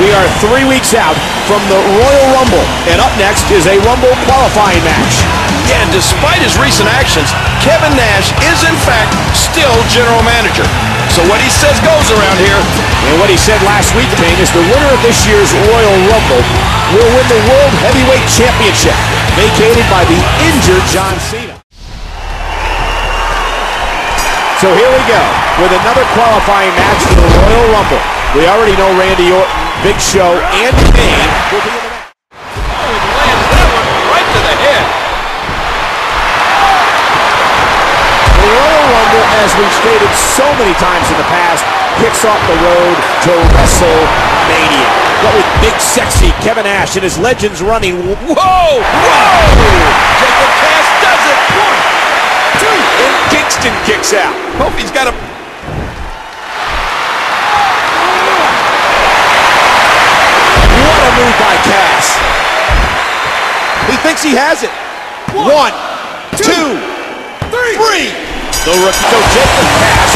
We are 3 weeks out from the Royal Rumble, and up next is a Rumble qualifying match. Yeah, and despite his recent actions, Kevin Nash is in fact still general manager. So what he says goes around here. And what he said last week, Bing, is the winner of this year's Royal Rumble will win the World Heavyweight Championship, vacated by the injured John Cena. So here we go with another qualifying match for the Royal Rumble. We already know Randy Orton, Big Show, and Kane will be in the match. Oh, he lands that one right to the head. The Royal Rumble, as we've stated so many times in the past, kicks off the road to WrestleMania. But with big, sexy Kevin Nash and his legends running. Whoa! Whoa! Jacob Cass does it. 1, 2, And Kingston kicks out. Hope he's got a... What a move by Cass. He thinks he has it. 1, 2, 3. The rookie, so Jacob Cass